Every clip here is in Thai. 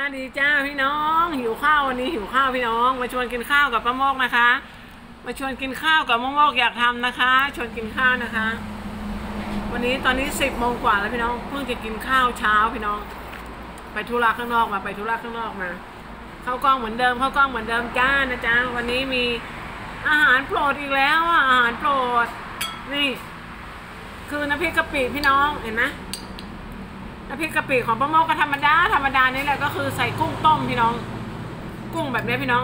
ดีจ้าพี่น้องหิวข้าววันนี้หิวข้าวพี่น้องมาชวนกินข้าวกับป้าโมกนะคะมาชวนกินข้าวกับป้าโมกอยากทำนะคะชวนกินข้าวนะคะ วันนี้ตอนนี้10 โมงกว่าแล้วพี่น้องเพิ่งจะกินข้าวเช้าพี่น้องไปธุระข้างนอกมาไปธุระข้างนอกมาเข้ากล้องเหมือนเดิมเข้ากล้องเหมือนเดิมจ้านะจ๊ะวันนี้มีอาหารโปรดอีกแล้วอาหารโปรดนี่คือน้ำพริกกะปิพี่น้องเห็นไหมน้ำพริกกะปิของป้าโมกก็ธรรมดานี่แหละก็คือใส่กุ้งต้มพี่น้องกุ้งแบบนี้พี่น้อง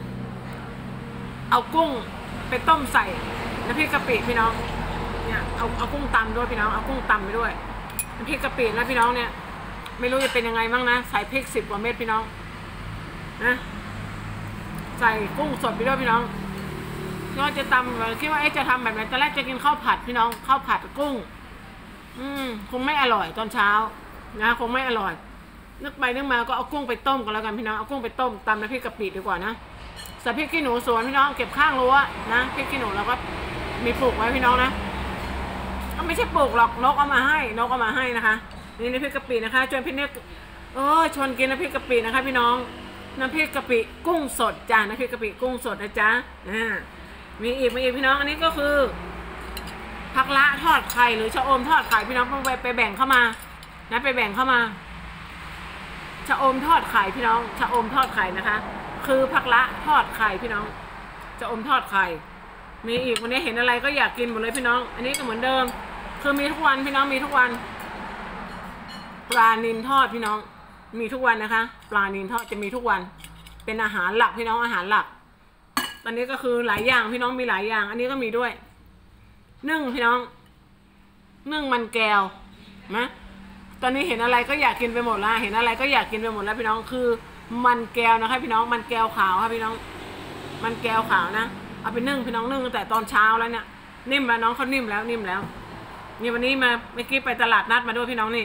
เอากุ้งไปต้มใส่น้ำพริกกะปิพี่น้องเนี่ยเอากุ้งตำด้วยพี่น้องเอากุ้งตำไปด้วยน้ำพริกกะปิแล้วพี่น้องเนี่ยไม่รู้จะเป็นยังไงบ้างนะใส่พริก10 กว่าเม็ดพี่น้องนะใส่กุ้งสดไปด้วยพี่น้องก็จะตำคิดว่าจะทำแบบไหนตอนแรกจะกินข้าวผัดพี่น้องข้าวผัดกุ้งคงไม่อร่อยตอนเช้านะคงไม่อร่อยนึกไปนึกมาก็เอากุ้งไปต้มกันแล้วกันพี่น้องเอากุ้งไปต้มตำน้ำพริกกะปิดีกว่านะใส่พริกขี้หนูสวนพี่น้องเก็บข้างรั้วนะพริกขี้หนูเราก็มีปลูกไว้พี่น้องนะก็ไม่ใช่ปลูกหรอกนกเอามาให้นะคะนี่น้ำพริกกะปินะคะชวนพี่เนี่ยชวนกินน้ำพริกกะปินะคะพี่น้องน้ำพริกกะปิกุ้งสดจ้าน้ำพริกกะปิกุ้งสดนะจ๊ะมีอีกพี่น้องอันนี้ก็คือผักละทอดไข่หรือชะอมทอดไข่พี่น้องต้องไปแบ่งเข้ามานะไปแบ่งเข้ามาชะอมทอดไข่พี่น้องชะอมทอดไข่นะคะคือผักละทอดไข่พี่น้องชะอมทอดไข่มีอีกวันนี้เห็นอะไรก็อยากกินหมดเลยพี่น้องอันนี้ก็เหมือนเดิมคือมีทุกวันพี่น้องมีทุกวันปลานิลทอดพี่น้องมีทุกวันนะคะปลานิลทอดจะมีทุกวันเป็นอาหารหลักพี่น้องอาหารหลักตอนนี้ก็คือหลายอย่างพี่น้องมีหลายอย่างอันนี้ก็มีด้วยนึ่งพี่น้องนึ่งมันแก้วนะตอนนี้เห็นอะไรก็อยากกินไปหมดละเห็นอะไรก็อยากกินไปหมดแล้วพี่น้องคือมันแก้วนะคะพี่น้องมันแก้วขาวค่ะพี่น้องมันแก้วขาวนะเอาไปนึ่งพี่น้องนึ่งตั้งแต่ตอนเช้าแล้วเนี่ยนิ่มแล้วน้องเขานิ่มแล้วนี่วันนี้มาเมื่อกี้ไปตลาดนัดมาด้วยพี่น้องนี่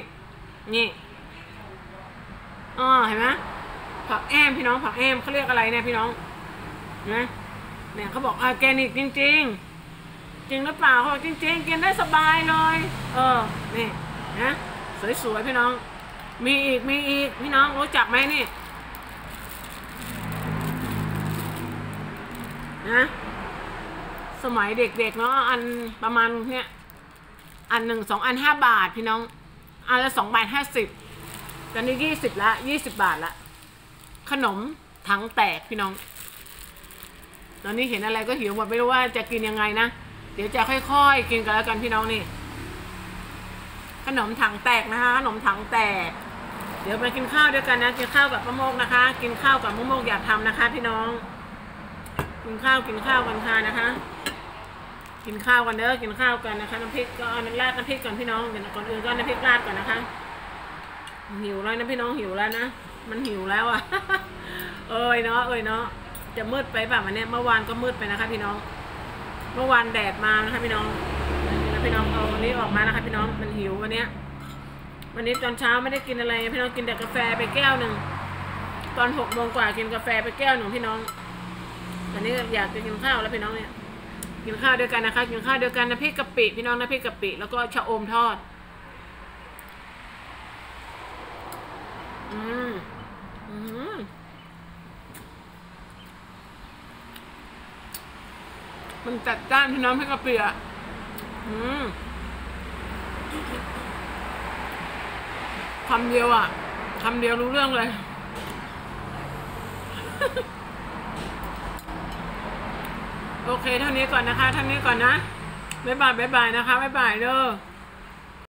เห็นไหมผักแอมพี่น้องผักแอมเขาเรียกอะไรเนี่ยพี่น้องเห็นไหมเนี่ยเขาบอกออร์แกนิกจริงจริงหรือเปล่าเขาบอกจริงกินได้สบายเลยนี่นะสวยๆพี่น้องมีอีกพี่น้องรู้จักไหมนี่นะสมัยเด็กๆเนาะอันประมาณเนี่ยอัน1 2 อัน5 บาทพี่น้องอันละ2 บาท 50ตอนนี้20ละ20 บาทละขนมถังแตกพี่น้องตอนนี้เห็นอะไรก็หิวหมดไม่รู้ว่าจะกินยังไงนะเดี๋ยวจะค่อยๆกินกันแล้วกันพี่น้องนี่ขนมถังแตกนะคะขนมถังแตกเดี๋ยวมากินข้าวด้วยกันนะกินข้าวกับป้าโมกนะคะกินข้าวกับป้าโมกอยากทำนะคะพี่น้องกินข้าวกันค่ะนะคะกินข้าวกันเด้อกินข้าวกันนะคะน้ำพริกก็เอาน้ำราดน้ำพริกก่อนพี่น้องเดี๋ยวก่อนอื่นก็น้ำพริกราดก่อนนะคะหิวแล้วนะพี่น้องหิวแล้วนะมันหิวแล้วอ่ะเนาะจะมืดไปแบบวันนี้เมื่อวานก็มืดไปนะคะพี่น้องเมื่อวานแดดมานะคะพี่น้องพี่น้องเอานี้ออกมานะคะพี่น้องมันหิววันนี้ตอนเช้าไม่ได้กินอะไรพี่น้องกินแต่กาแฟไปแก้วหนึ่งตอน6 โมงกว่ากินกาแฟไปแก้วหนึ่งพี่น้องตอนนี้อยากจะกินข้าวแล้วพี่น้องเนี่ยกินข้าวด้วยกันนะคะกินข้าวด้วยกันน้ำพริกกะปิพี่น้องน้ำพริกกะปิแล้วก็ชะอมทอดมันจัดจ้านพี่น้องพริกกะปิคำเดียวรู้เรื่องเลยโอเคเท่านี้ก่อนนะคะเท่านี้ก่อนนะบ๊ายบายนะคะบ๊ายบายเด้อ